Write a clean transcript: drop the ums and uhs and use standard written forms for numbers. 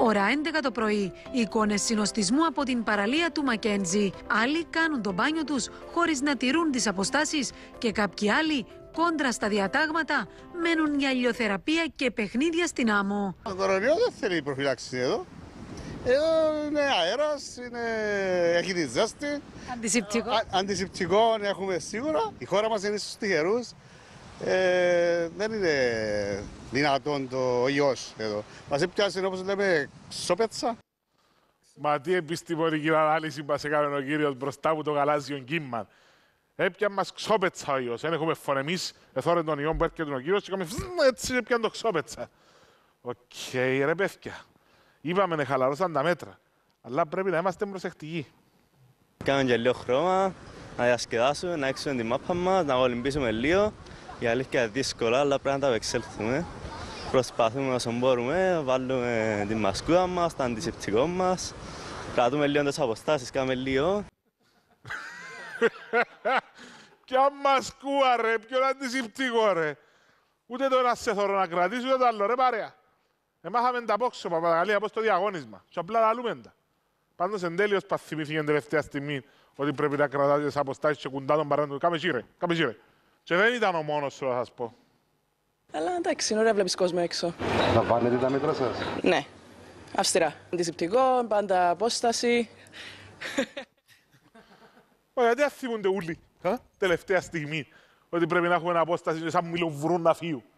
Ώρα 11 το πρωί, εικόνες συνοστισμού από την παραλία του Μακέντζι. Άλλοι κάνουν το μπάνιο τους χωρίς να τηρούν τις αποστάσεις και κάποιοι άλλοι, κόντρα στα διατάγματα, μένουν για ηλιοθεραπεία και παιχνίδια στην άμμο. Το κορονοϊό δεν θέλει προφυλάξη εδώ. Εδώ είναι αέρας, έχει τη ζέστη. Αντισηπτικό. Αντισηπτικό έχουμε σίγουρα. Η χώρα μας είναι στους τυχερούς. Δεν είναι δυνατόν το ιός εδώ. Μας έπιασε, όπως λέμε, σοπέτσα. Μα τι επιστημονική ανάλυση μας έκανε ο κύριος μπροστά από το γαλάζιο κύμα. Έπιαν μας ξόπετσα ο ιός. Δεν έχουμε φωνεμείς εθώρεν τον ιό που έρχεται ο κύριος και έκαμε έτσι έπιαν το ξόπετσα. Οκ, ρε παιδιά. Είπαμε να χαλαρώσαν τα μέτρα. Αλλά πρέπει να είμαστε προσεκτικοί. Κάνουμε και λίγο χρώμα, να διασκεδάσουμε, να έξουμε τη μάπα μας, να ολυμπήσουμε λίγο. Η αλήθεια είναι δύσκολα, αλλά πρέπει να τα απεξέλθουμε. Προσπαθούμε όσο μπορούμε, βάλουμε τη μασκούδα μας, το αντισηπτικό μας. Κρατούμε λίγο τις αποστάσεις, κάνουμε λίγο. Ποια μασκούα ρε, ποιον αντισηπτικό ρε. Ούτε το ένα σε θωρώ να κρατήσει, ούτε το άλλο ρε παρέα. Μάχαμε τα πόξω, Παπαδαγαλία, πώς το διαγώνισμα. Και απλά λαλούμε τα. Πάντως εν τέλει, ως παθυμήθηκε την τελευταία στιγμή ότι πρέπει να κρατάτε τις αποστάσεις και κουντά τον παράδειγμα. Κάμε εσύ ρε. Και δεν ήταν ο μόνος σου, θα σας πω. Αλλά εντάξει, είναι ωραία, βλέπεις κόσμο έξω. Θα πάρετε τα μέτρα σας? Ναι, αυστηρά. Αντισηπτικό, πάντα απόσταση. Μα γιατί αθήμονται όλοι, τελευταία στιγμή, ότι πρέπει να έχουμε απόσταση σαν μιλοβρούν να φύγουν.